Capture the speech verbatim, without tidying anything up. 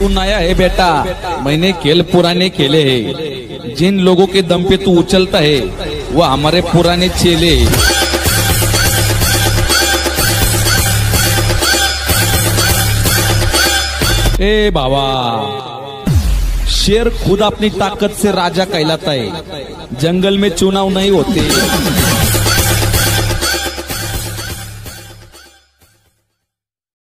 नया है बेटा, मैंने खेल पुराने खेले हैं। जिन लोगों के दम पे तू उछलता है वो हमारे पुराने चेले। ए बाबा, शेर खुद अपनी ताकत से राजा कहलाता है। जंगल में चुनाव नहीं होते।